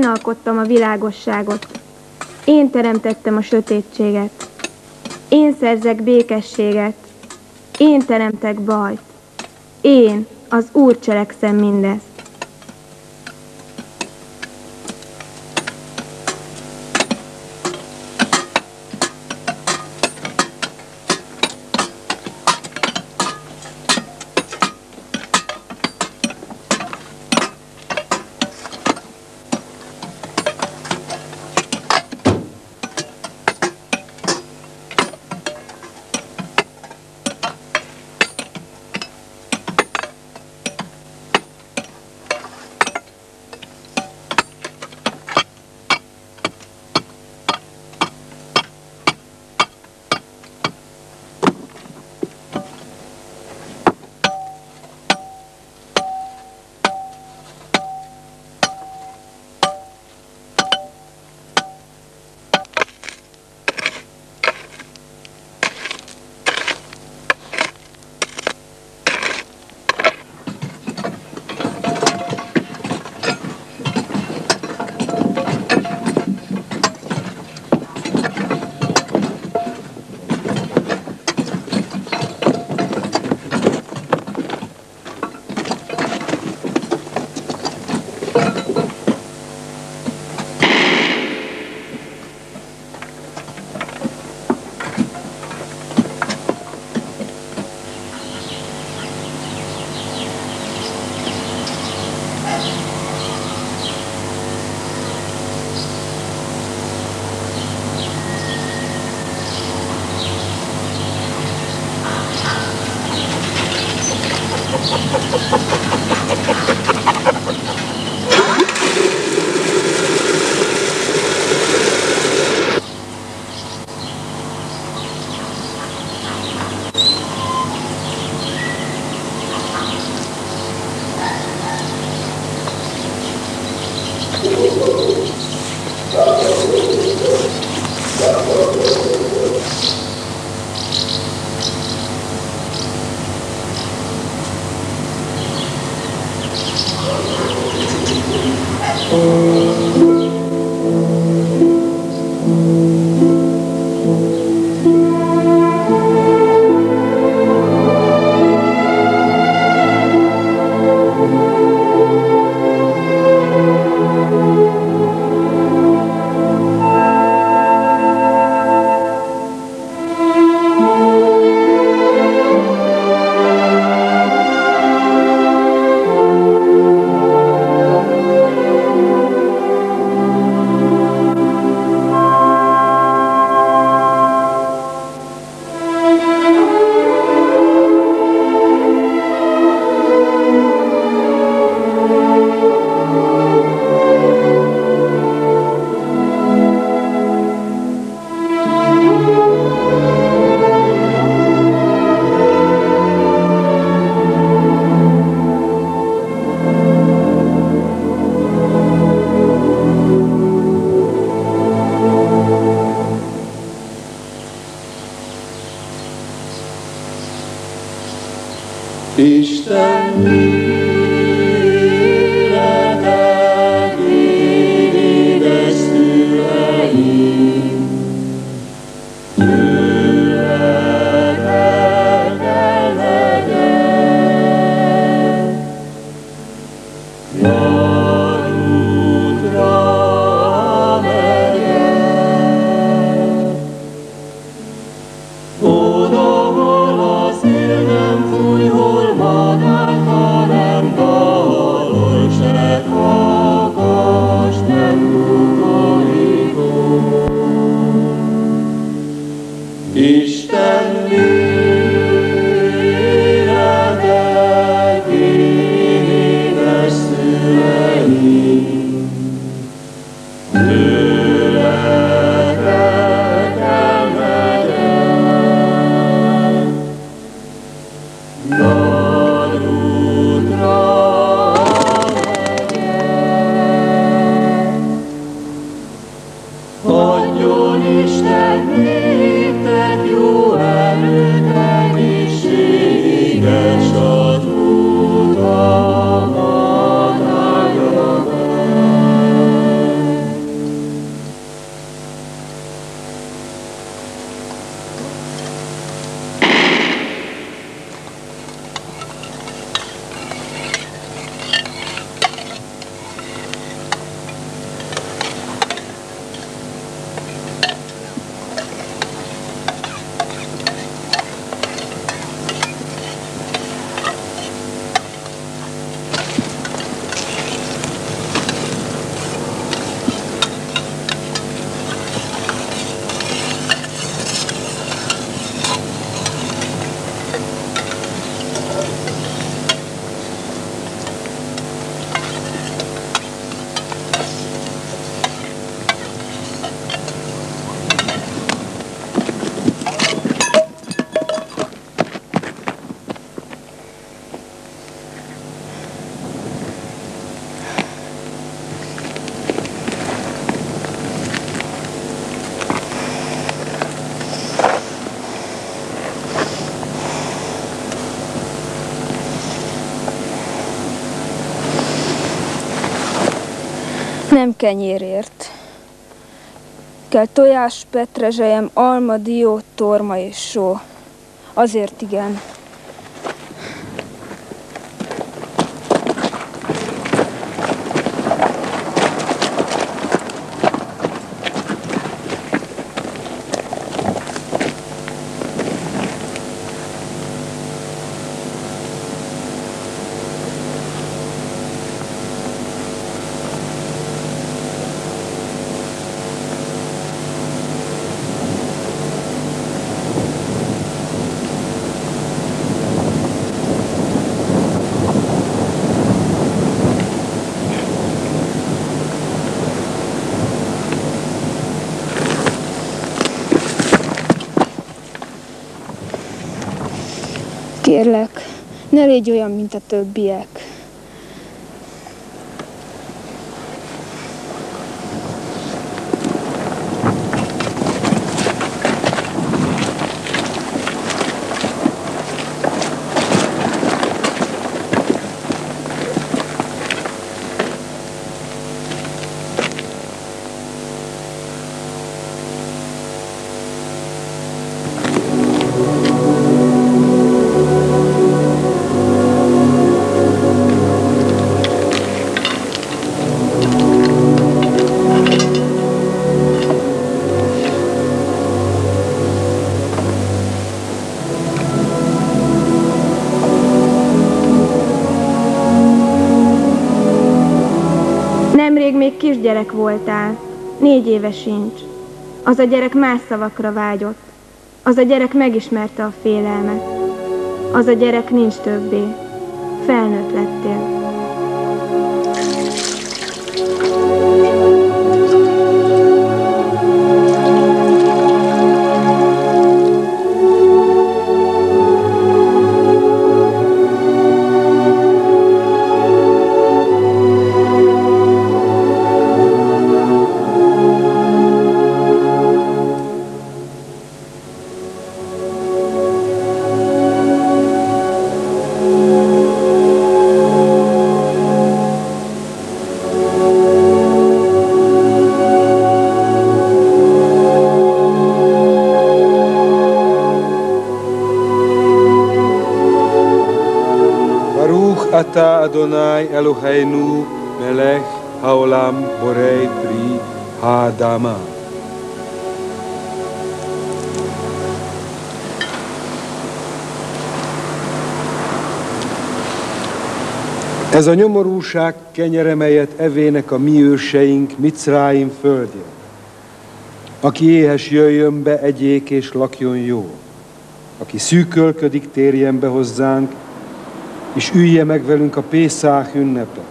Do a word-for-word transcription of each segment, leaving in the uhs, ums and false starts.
Én alkottam a világosságot. Én teremtettem a sötétséget. Én szerzek békességet. Én teremtek bajt. Én, az Úr cselekszem mindezt. Isten életed édes szüleim, tőled el kell legyen, nagy útra megyek, oda, hol a szél nem fúj, hol madár, hanem dal, se kakas, nem kukorító. Isten életed édes szüleim, tőled el kell legyen, nagy útra megyek. Adjon Isten néktek jó erőt, egészséges az utamat állja meg. Nem kenyérért. Kell tojás, petrezselyem, alma, dió, torma és só. Azért igen. Kérlek, ne légy olyan, mint a többiek. Nemrég még kisgyerek voltál, négy éve sincs. Az a gyerek más szavakra vágyott. Az a gyerek megismerte a félelmet. Az a gyerek nincs többé. Felnőtt lettél. Ata Adonai Eloheinu melech haolam borei pri ha'adama. Ez a nyomorúság kenyere, melyet evének a mi őseink Micráim földje. Aki éhes, jöjjön be, egyék és lakjon jól. Aki szűkölködik, térjen be hozzánk, és ülje meg velünk a Pészák ünnepet.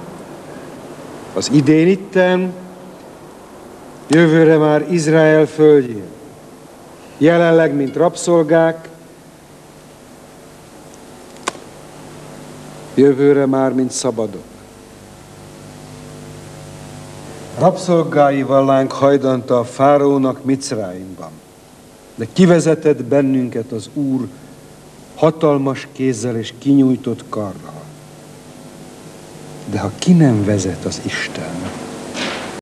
Az idén itten, jövőre már Izrael földjén. Jelenleg, mint rabszolgák, jövőre már, mint szabadok. Rabszolgái vallánk hajdanta a fáraónak Micráimban, de kivezetett bennünket az Úr hatalmas kézzel és kinyújtott karral. De ha ki nem vezet az Isten,